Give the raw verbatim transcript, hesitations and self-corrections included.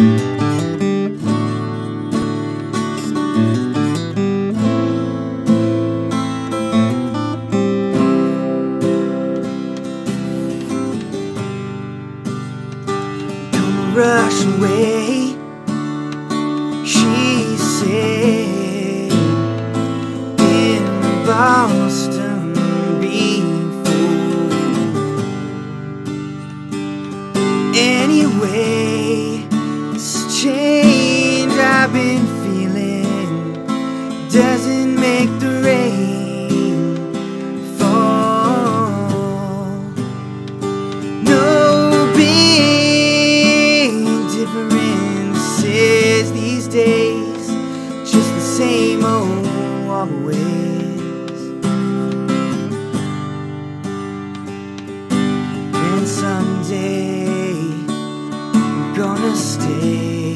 Rush away, she said, in Boston before. Anyway, this change I've been feeling doesn't make the rain fall. No big differences these days, just the same old always. And someday I'm gonna stay.